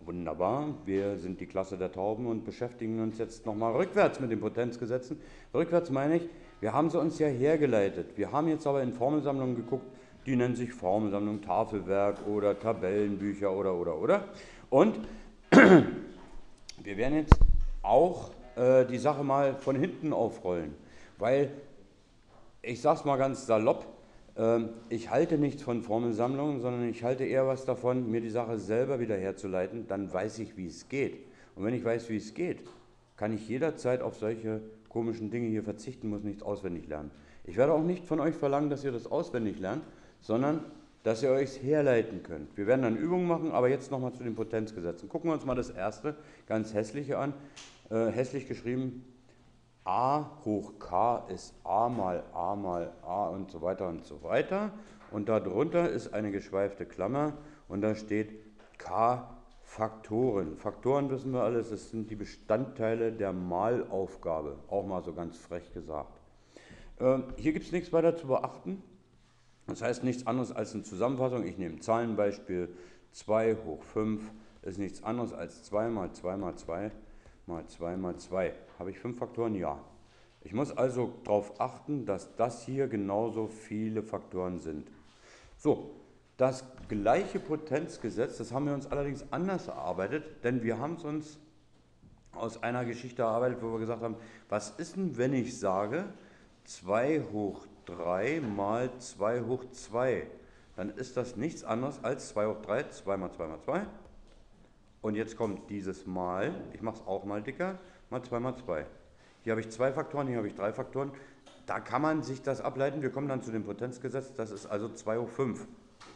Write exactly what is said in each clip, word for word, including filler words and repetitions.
Wunderbar, wir sind die Klasse der Tauben und beschäftigen uns jetzt nochmal rückwärts mit den Potenzgesetzen. Rückwärts meine ich, wir haben sie uns ja hergeleitet. Wir haben jetzt aber in Formelsammlungen geguckt, die nennen sich Formelsammlung, Tafelwerk oder Tabellenbücher oder oder oder. Und wir werden jetzt auch äh, die Sache mal von hinten aufrollen, weil ich sag's mal ganz salopp, ähm, ich halte nichts von Formelsammlungen, sondern ich halte eher was davon, mir die Sache selber wieder herzuleiten, dann weiß ich, wie es geht. Und wenn ich weiß, wie es geht, kann ich jederzeit auf solche komischen Dinge hier verzichten, muss nichts auswendig lernen. Ich werde auch nicht von euch verlangen, dass ihr das auswendig lernt, sondern dass ihr euch herleiten könnt. Wir werden dann Übungen machen, aber jetzt nochmal zu den Potenzgesetzen. Gucken wir uns mal das erste, ganz hässliche an, äh, hässlich geschrieben. A hoch k ist a mal a mal a und so weiter und so weiter. Und darunter ist eine geschweifte Klammer und da steht k Faktoren. Faktoren wissen wir alles, das sind die Bestandteile der Malaufgabe. Auch mal so ganz frech gesagt. Ähm, hier gibt es nichts weiter zu beachten. Das heißt nichts anderes als eine Zusammenfassung. Ich nehme ein Zahlenbeispiel. zwei hoch fünf ist nichts anderes als zwei mal zwei mal zwei mal zwei mal zwei. Habe ich fünf Faktoren? Ja. Ich muss also darauf achten, dass das hier genauso viele Faktoren sind. So, das gleiche Potenzgesetz, das haben wir uns allerdings anders erarbeitet, denn wir haben es uns aus einer Geschichte erarbeitet, wo wir gesagt haben, was ist denn, wenn ich sage zwei hoch drei mal zwei hoch zwei? Dann ist das nichts anderes als zwei hoch drei, zwei mal zwei mal zwei. Und jetzt kommt dieses Mal, ich mache es auch mal dicker, mal zwei mal zwei. Hier habe ich zwei Faktoren, hier habe ich drei Faktoren. Da kann man sich das ableiten. Wir kommen dann zu dem Potenzgesetz, das ist also zwei hoch fünf.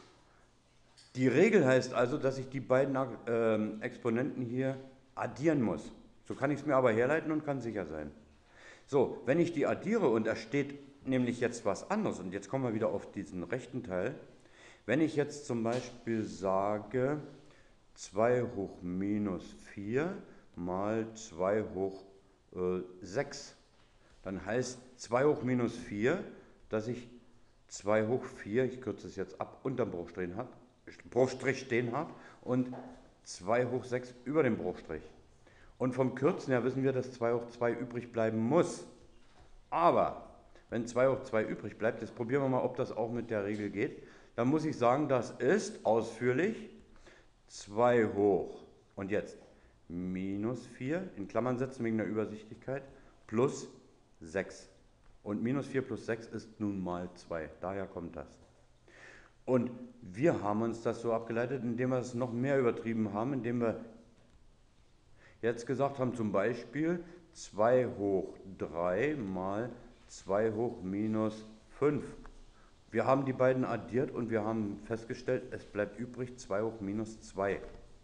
Die Regel heißt also, dass ich die beiden äh, Exponenten hier addieren muss. So kann ich es mir aber herleiten und kann sicher sein. So, wenn ich die addiere und da steht nämlich jetzt was anderes, und jetzt kommen wir wieder auf diesen rechten Teil. Wenn ich jetzt zum Beispiel sage, zwei hoch minus vier mal zwei hoch äh, sechs. Dann heißt zwei hoch minus vier, dass ich zwei hoch vier, ich kürze es jetzt ab, unter dem Bruchstrich, hab, Bruchstrich stehen habe und zwei hoch sechs über dem Bruchstrich. Und vom Kürzen her wissen wir, dass zwei hoch zwei übrig bleiben muss. Aber wenn zwei hoch zwei übrig bleibt, jetzt probieren wir mal, ob das auch mit der Regel geht, dann muss ich sagen, das ist ausführlich zwei hoch und jetzt minus vier, in Klammern setzen wegen der Übersichtlichkeit, plus sechs. Und minus vier plus sechs ist nun mal zwei, daher kommt das. Und wir haben uns das so abgeleitet, indem wir es noch mehr übertrieben haben, indem wir jetzt gesagt haben, zum Beispiel zwei hoch drei mal zwei hoch minus fünf. Wir haben die beiden addiert und wir haben festgestellt, es bleibt übrig zwei hoch minus zwei.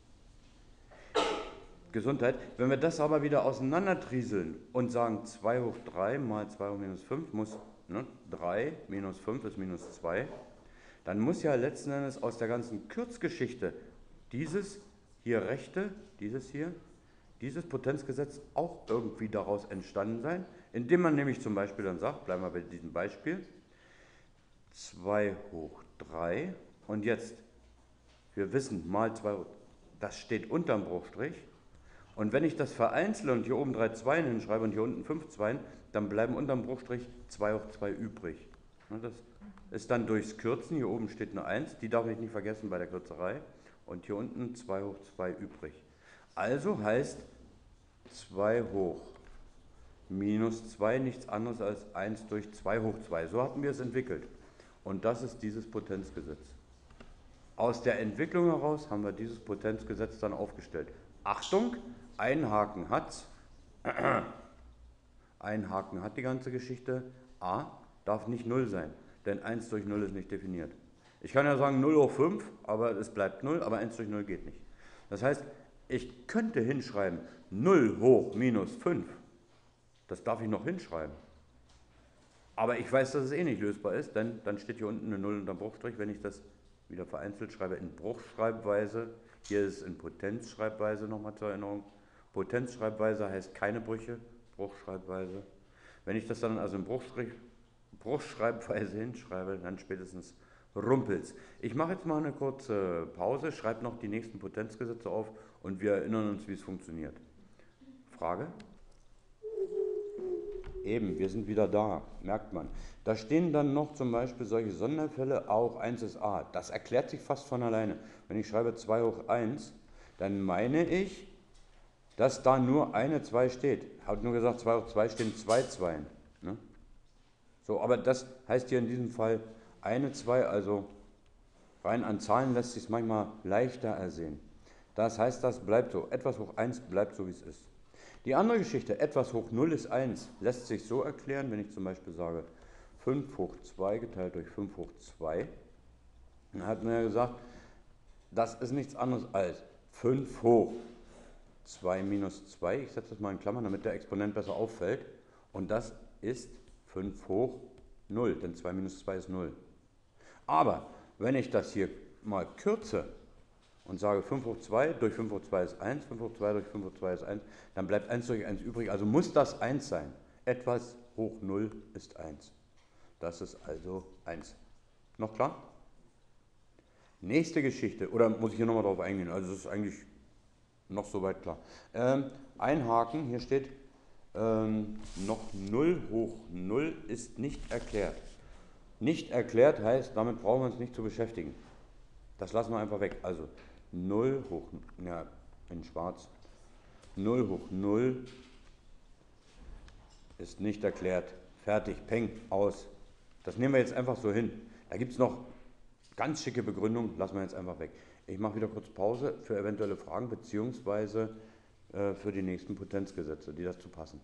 Gesundheit. Wenn wir das aber wieder auseinandertrieseln und sagen zwei hoch drei mal zwei hoch minus fünf muss, ne, drei minus fünf ist minus zwei, dann muss ja letzten Endes aus der ganzen Kürzgeschichte dieses hier rechte, dieses hier, dieses Potenzgesetz auch irgendwie daraus entstanden sein, indem man nämlich zum Beispiel dann sagt, bleiben wir bei diesem Beispiel, zwei hoch drei und jetzt, wir wissen, mal zwei, das steht unterm Bruchstrich und wenn ich das vereinzle und hier oben drei Zweien hinschreibe und hier unten fünf Zweien, dann bleiben unterm Bruchstrich zwei hoch zwei übrig. Das ist dann durchs Kürzen, hier oben steht eine eins, die darf ich nicht vergessen bei der Kürzerei und hier unten zwei hoch zwei übrig. Also heißt zwei hoch minus zwei nichts anderes als eins durch zwei hoch zwei. So hatten wir es entwickelt. Und das ist dieses Potenzgesetz. Aus der Entwicklung heraus haben wir dieses Potenzgesetz dann aufgestellt. Achtung, ein Haken hat's. Ein Haken hat die ganze Geschichte. A darf nicht null sein, denn eins durch null ist nicht definiert. Ich kann ja sagen null hoch fünf, aber es bleibt null, aber eins durch null geht nicht. Das heißt, ich könnte hinschreiben null hoch minus fünf. Das darf ich noch hinschreiben. Aber ich weiß, dass es eh nicht lösbar ist, denn dann steht hier unten eine null unter Bruchstrich. Wenn ich das wieder vereinzelt schreibe in Bruchschreibweise, hier ist es in Potenzschreibweise nochmal zur Erinnerung. Potenzschreibweise heißt keine Brüche, Bruchschreibweise. Wenn ich das dann also in Bruchstrich, Bruchschreibweise hinschreibe, dann spätestens Rumpels. Ich mache jetzt mal eine kurze Pause, schreibe noch die nächsten Potenzgesetze auf und wir erinnern uns, wie es funktioniert. Frage? Eben, wir sind wieder da, merkt man. Da stehen dann noch zum Beispiel solche Sonderfälle, A hoch eins ist A. Das erklärt sich fast von alleine. Wenn ich schreibe zwei hoch eins, dann meine ich, dass da nur eine zwei steht. Ich habe nur gesagt, zwei hoch zwei stehen zwei Zweien. Ne? So, aber das heißt hier in diesem Fall eine zwei, also rein an Zahlen lässt sich es manchmal leichter ersehen. Das heißt, das bleibt so. Etwas hoch eins bleibt so, wie es ist. Die andere Geschichte, etwas hoch null ist eins, lässt sich so erklären, wenn ich zum Beispiel sage fünf hoch zwei geteilt durch fünf hoch zwei. Dann hat man ja gesagt, das ist nichts anderes als fünf hoch zwei minus zwei. Ich setze das mal in Klammern, damit der Exponent besser auffällt. Und das ist fünf hoch null, denn zwei minus zwei ist null. Aber wenn ich das hier mal kürze und sage fünf hoch zwei durch fünf hoch zwei ist eins, fünf hoch zwei durch fünf hoch zwei ist eins, dann bleibt eins durch eins übrig, also muss das eins sein. Etwas hoch null ist eins. Das ist also eins. Noch klar? Nächste Geschichte, oder muss ich hier nochmal drauf eingehen? Also das ist eigentlich noch soweit klar. Ähm, einhaken, hier steht, ähm, noch null hoch null ist nicht erklärt. Nicht erklärt heißt, damit brauchen wir uns nicht zu beschäftigen. Das lassen wir einfach weg. Also null hoch, ja, in schwarz, null hoch null ist nicht erklärt. Fertig, peng, aus. Das nehmen wir jetzt einfach so hin. Da gibt es noch ganz schicke Begründungen, lassen wir jetzt einfach weg. Ich mache wieder kurz Pause für eventuelle Fragen, beziehungsweise äh, für die nächsten Potenzgesetze, die dazu passen.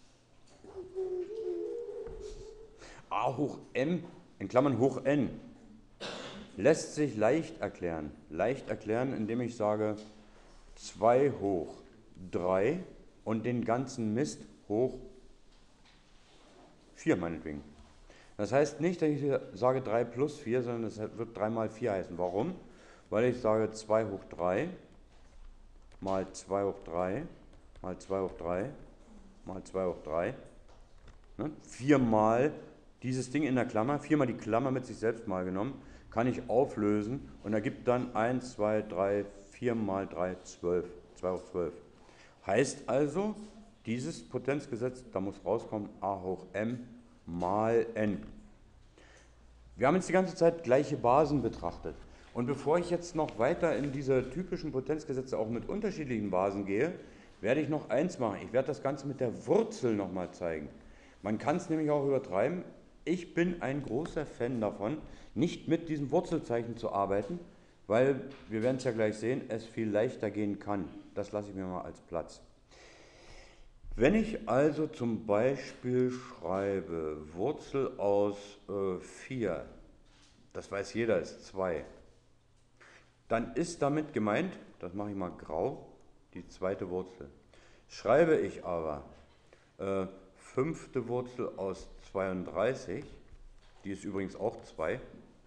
A hoch m, in Klammern hoch n, lässt sich leicht erklären. Leicht erklären, indem ich sage zwei hoch drei und den ganzen Mist hoch vier meinetwegen. Das heißt nicht, dass ich sage drei plus vier, sondern es wird drei mal vier heißen. Warum? Weil ich sage zwei hoch drei mal zwei hoch drei mal zwei hoch drei mal zwei hoch drei. Ne? vier mal dieses Ding in der Klammer, vier mal die Klammer mit sich selbst mal genommen, kann ich auflösen und ergibt dann eins, zwei, drei, vier mal drei, zwölf. zwei hoch zwölf. Heißt also, dieses Potenzgesetz, da muss rauskommen a hoch m mal n. Wir haben jetzt die ganze Zeit gleiche Basen betrachtet. Und bevor ich jetzt noch weiter in diese typischen Potenzgesetze auch mit unterschiedlichen Basen gehe, werde ich noch eins machen. Ich werde das Ganze mit der Wurzel nochmal zeigen. Man kann es nämlich auch übertreiben. Ich bin ein großer Fan davon, nicht mit diesem Wurzelzeichen zu arbeiten, weil, wir werden es ja gleich sehen, es viel leichter gehen kann. Das lasse ich mir mal als Platz. Wenn ich also zum Beispiel schreibe, Wurzel aus äh, vier, das weiß jeder, ist zwei, dann ist damit gemeint, das mache ich mal grau, die zweite Wurzel. Schreibe ich aber äh, fünfte Wurzel aus zweiunddreißig, die ist übrigens auch zwei,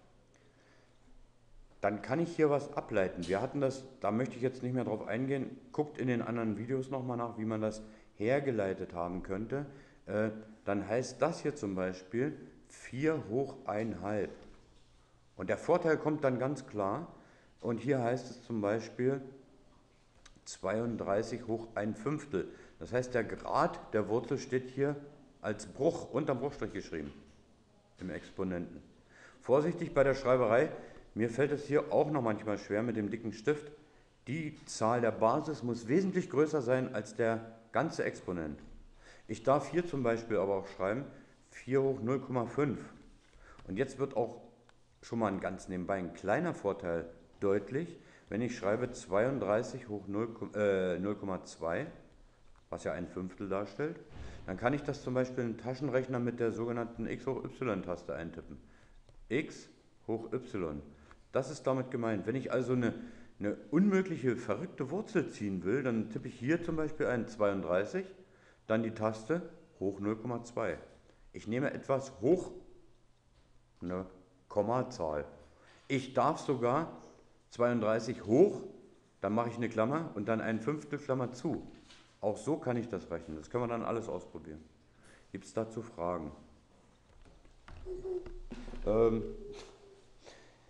dann kann ich hier was ableiten. Wir hatten das, da möchte ich jetzt nicht mehr drauf eingehen, guckt in den anderen Videos nochmal nach, wie man das hergeleitet haben könnte. Äh, dann heißt das hier zum Beispiel vier hoch eins halb. Und der Vorteil kommt dann ganz klar, und hier heißt es zum Beispiel zweiunddreißig hoch ein Fünftel. Das heißt, der Grad der Wurzel steht hier als Bruch, unterm Bruchstrich geschrieben, im Exponenten. Vorsichtig bei der Schreiberei, mir fällt es hier auch noch manchmal schwer mit dem dicken Stift. Die Zahl der Basis muss wesentlich größer sein als der ganze Exponent. Ich darf hier zum Beispiel aber auch schreiben vier hoch null Komma fünf. Und jetzt wird auch schon mal ein ganz nebenbei ein kleiner Vorteil deutlich, wenn ich schreibe zweiunddreißig hoch null Komma zwei, was ja ein Fünftel darstellt, dann kann ich das zum Beispiel in den Taschenrechner mit der sogenannten x hoch y-Taste eintippen. X hoch y. Das ist damit gemeint. Wenn ich also eine, eine unmögliche, verrückte Wurzel ziehen will, dann tippe ich hier zum Beispiel ein zweiunddreißig, dann die Taste hoch null Komma zwei. Ich nehme etwas hoch, eine Kommazahl. Ich darf sogar zweiunddreißig hoch, dann mache ich eine Klammer und dann ein Fünftel Klammer zu. Auch so kann ich das rechnen. Das können wir dann alles ausprobieren. Gibt es dazu Fragen? Ähm,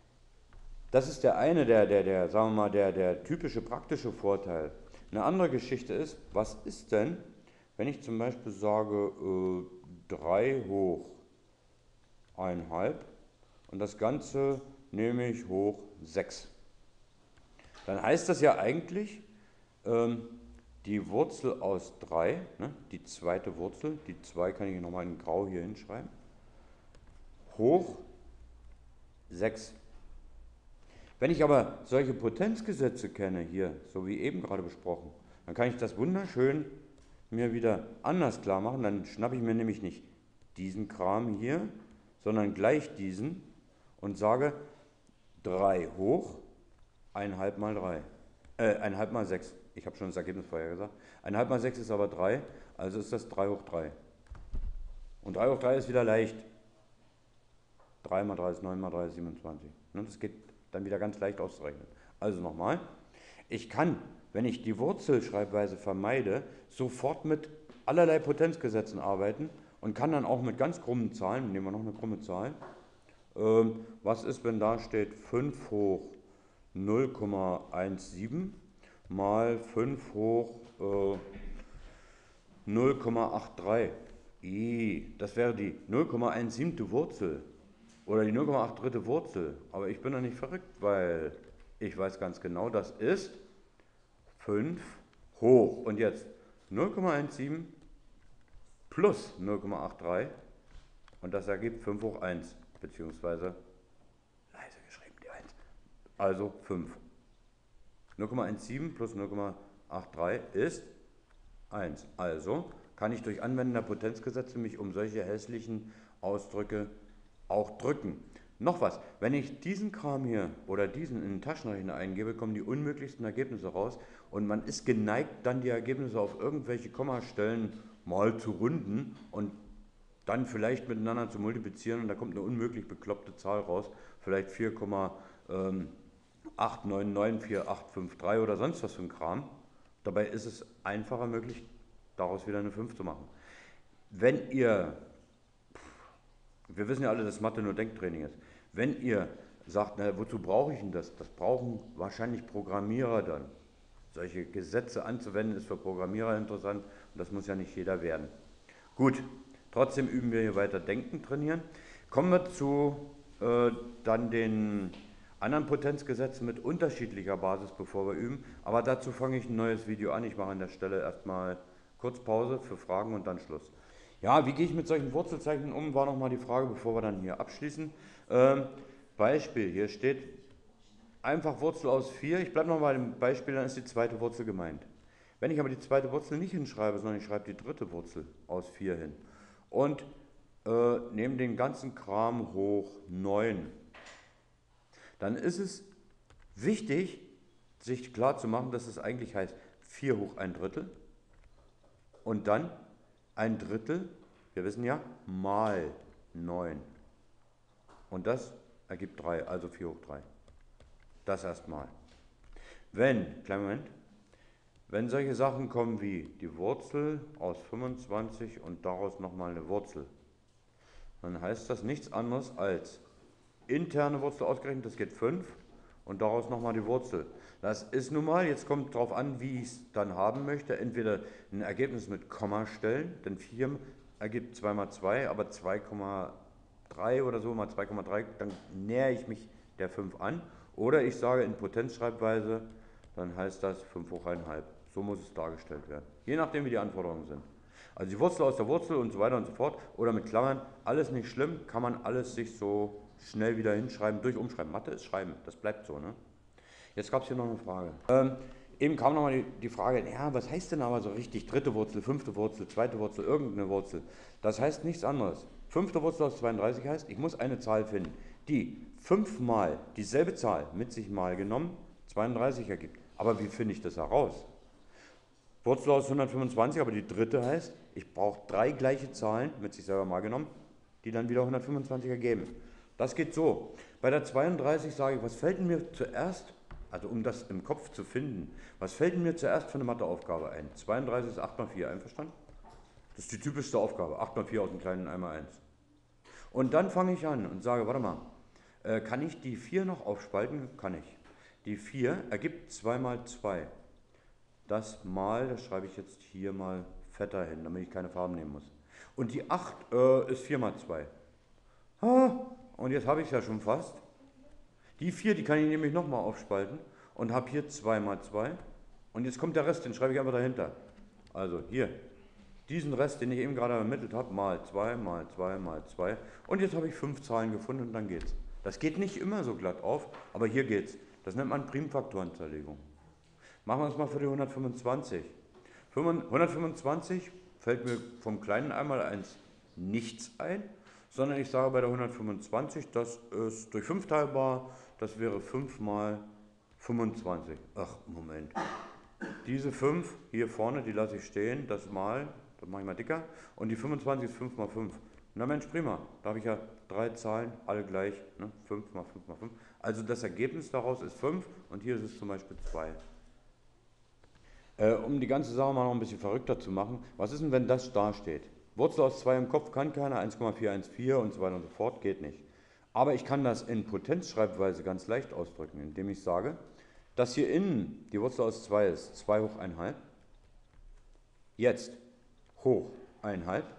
Das ist der eine, der, der, der, sagen wir mal, der, der typische praktische Vorteil. Eine andere Geschichte ist, was ist denn, wenn ich zum Beispiel sage äh, drei hoch eins halb und das Ganze nehme ich hoch sechs. Dann heißt das ja eigentlich, ähm, die Wurzel aus drei, ne, die zweite Wurzel, die zwei kann ich nochmal in grau hier hinschreiben, hoch sechs. Wenn ich aber solche Potenzgesetze kenne, hier, so wie eben gerade besprochen, dann kann ich das wunderschön mir wieder anders klar machen. Dann schnappe ich mir nämlich nicht diesen Kram hier, sondern gleich diesen und sage drei hoch eins halb mal drei. Äh, eins halb mal sechs. Ich habe schon das Ergebnis vorher gesagt. eins halb mal sechs ist aber drei, also ist das drei hoch drei. Und drei hoch drei ist wieder leicht. drei mal drei ist neun mal drei ist siebenundzwanzig. Das geht dann wieder ganz leicht auszurechnen. Also nochmal, ich kann, wenn ich die Wurzelschreibweise vermeide, sofort mit allerlei Potenzgesetzen arbeiten und kann dann auch mit ganz krummen Zahlen, nehmen wir noch eine krumme Zahl, ähm, was ist, wenn da steht fünf hoch null Komma siebzehn mal fünf hoch äh, null Komma dreiundachtzig. I, das wäre die null Komma siebzehn Wurzel. Oder die null Komma acht dritte Wurzel. Aber ich bin doch nicht verrückt, weil ich weiß ganz genau, das ist fünf hoch. Und jetzt null Komma siebzehn plus null Komma dreiundachtzig. Und das ergibt fünf hoch eins. Beziehungsweise leise geschrieben die eins. Also fünf. null Komma siebzehn plus null Komma dreiundachtzig ist eins. Also kann ich durch Anwenden der Potenzgesetze mich um solche hässlichen Ausdrücke auch drücken. Noch was, wenn ich diesen Kram hier oder diesen in den Taschenrechner eingebe, kommen die unmöglichsten Ergebnisse raus und man ist geneigt, dann die Ergebnisse auf irgendwelche Kommastellen mal zu runden und dann vielleicht miteinander zu multiplizieren und da kommt eine unmöglich bekloppte Zahl raus, vielleicht vier Komma acht neun neun vier acht fünf drei oder sonst was für ein Kram. Dabei ist es einfacher möglich, daraus wieder eine fünf zu machen. Wenn ihr Wir wissen ja alle, dass Mathe nur Denktraining ist. Wenn ihr sagt, na, wozu brauche ich denn das? Das brauchen wahrscheinlich Programmierer dann. Solche Gesetze anzuwenden ist für Programmierer interessant und das muss ja nicht jeder werden. Gut, trotzdem üben wir hier weiter Denken trainieren. Kommen wir zu äh, dann den anderen Potenzgesetzen mit unterschiedlicher Basis, bevor wir üben. Aber dazu fange ich ein neues Video an. Ich mache an der Stelle erstmal kurz Pause für Fragen und dann Schluss. Ja, wie gehe ich mit solchen Wurzelzeichen um, war nochmal die Frage, bevor wir dann hier abschließen. Ähm, Beispiel, hier steht einfach Wurzel aus vier. Ich bleibe nochmal beim Beispiel, dann ist die zweite Wurzel gemeint. Wenn ich aber die zweite Wurzel nicht hinschreibe, sondern ich schreibe die dritte Wurzel aus vier hin und äh, nehme den ganzen Kram hoch neun, dann ist es wichtig, sich klar zu machen, dass es eigentlich heißt vier hoch ein Drittel und dann ein Drittel, wir wissen ja, mal neun. Und das ergibt drei, also vier hoch drei. Das erstmal. Wenn, kleinen Moment, wenn solche Sachen kommen wie die Wurzel aus fünfundzwanzig und daraus nochmal eine Wurzel, dann heißt das nichts anderes als interne Wurzel ausgerechnet, das geht fünf und daraus nochmal die Wurzel. Das ist nun mal, jetzt kommt darauf an, wie ich es dann haben möchte, entweder ein Ergebnis mit Kommastellen, denn vier ergibt zwei mal zwei, aber zwei Komma drei oder so mal zwei Komma drei, dann nähere ich mich der fünf an. Oder ich sage in Potenzschreibweise, dann heißt das fünf hoch eins halb. So muss es dargestellt werden, je nachdem wie die Anforderungen sind. Also die Wurzel aus der Wurzel und so weiter und so fort, oder mit Klammern, alles nicht schlimm, kann man alles sich so schnell wieder hinschreiben, durch umschreiben. Mathe ist Schreiben, das bleibt so, ne? Jetzt gab es hier noch eine Frage. Ähm, eben kam nochmal die, die Frage, ja, was heißt denn aber so richtig dritte Wurzel, fünfte Wurzel, zweite Wurzel, irgendeine Wurzel? Das heißt nichts anderes. Fünfte Wurzel aus zweiunddreißig heißt, ich muss eine Zahl finden, die fünfmal dieselbe Zahl mit sich mal genommen zweiunddreißig ergibt. Aber wie finde ich das heraus? Wurzel aus hundertfünfundzwanzig, aber die dritte heißt, ich brauche drei gleiche Zahlen mit sich selber mal genommen, die dann wieder hundertfünfundzwanzig ergeben. Das geht so. Bei der zweiunddreißig sage ich, was fällt denn mir zuerst, also um das im Kopf zu finden, was fällt denn mir zuerst für eine Matheaufgabe ein? zweiunddreißig ist acht mal vier, einverstanden? Das ist die typischste Aufgabe, acht mal vier aus dem kleinen einmal eins. Und dann fange ich an und sage, warte mal, Äh, kann ich die vier noch aufspalten? Kann ich. Die vier ergibt zwei mal zwei. Das mal, das schreibe ich jetzt hier mal fetter hin, damit ich keine Farben nehmen muss. Und die acht äh, ist vier mal zwei. Ah, und jetzt habe ich es ja schon fast. Die vier, die kann ich nämlich nochmal aufspalten und habe hier zwei mal zwei. Und jetzt kommt der Rest, den schreibe ich einfach dahinter. Also hier, diesen Rest, den ich eben gerade ermittelt habe, mal zwei, mal zwei, mal zwei. Und jetzt habe ich fünf Zahlen gefunden und dann geht's. Das geht nicht immer so glatt auf, aber hier geht's. Das nennt man Primfaktorenzerlegung. Machen wir es mal für die hundertfünfundzwanzig. hundertfünfundzwanzig fällt mir vom kleinen einmal eins nichts ein, sondern ich sage bei der hundertfünfundzwanzig, das ist durch fünf teilbar, das wäre fünf mal fünfundzwanzig. Ach, Moment. Diese fünf hier vorne, die lasse ich stehen, das mal, das mache ich mal dicker, und die fünfundzwanzig ist fünf mal fünf. Na Mensch, prima, da habe ich ja drei Zahlen, alle gleich, ne? fünf mal fünf mal fünf. Also das Ergebnis daraus ist fünf und hier ist es zum Beispiel zwei. Äh, um die ganze Sache mal noch ein bisschen verrückter zu machen, was ist denn, wenn das da steht? Wurzel aus zwei im Kopf kann keiner, eins Komma vier eins vier und so weiter und so fort, geht nicht. Aber ich kann das in Potenzschreibweise ganz leicht ausdrücken, indem ich sage, dass hier innen die Wurzel aus zwei ist, zwei hoch eins Komma fünf, jetzt hoch eins Komma fünf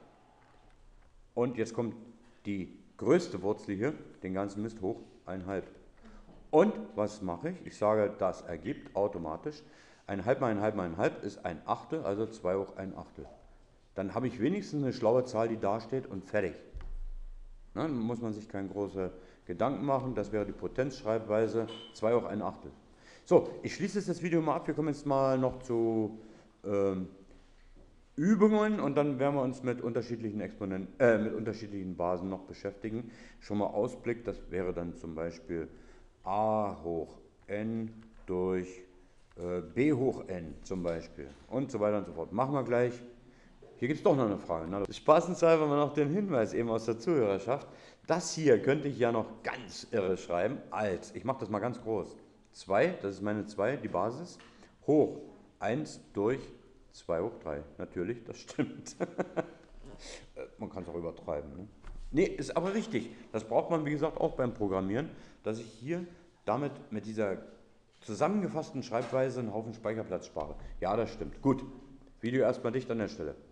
und jetzt kommt die größte Wurzel hier, den ganzen Mist hoch eins Komma fünf. Und was mache ich? Ich sage, das ergibt automatisch eins Komma fünf mal eins Komma fünf mal eins Komma fünf ist ein Achtel, also zwei hoch ein Achtel. Dann habe ich wenigstens eine schlaue Zahl, die da steht und fertig. Na, dann muss man sich keine großen Gedanken machen, das wäre die Potenzschreibweise zwei hoch ein Achtel. So, ich schließe jetzt das Video mal ab, wir kommen jetzt mal noch zu ähm, Übungen und dann werden wir uns mit unterschiedlichen Exponenten, äh, mit unterschiedlichen Basen noch beschäftigen. Schon mal Ausblick, das wäre dann zum Beispiel a hoch n durch äh, b hoch n zum Beispiel und so weiter und so fort. Machen wir gleich. Hier gibt es doch noch eine Frage. Ne? Spaßenshalber mal noch den Hinweis eben aus der Zuhörerschaft. Das hier könnte ich ja noch ganz irre schreiben als, ich mache das mal ganz groß, zwei, das ist meine zwei, die Basis, hoch eins durch zwei hoch drei. Natürlich, das stimmt. Man kann es auch übertreiben. Ne? Nee, ist aber richtig. Das braucht man, wie gesagt, auch beim Programmieren, dass ich hier damit mit dieser zusammengefassten Schreibweise einen Haufen Speicherplatz spare. Ja, das stimmt. Gut, Video erstmal dicht an der Stelle.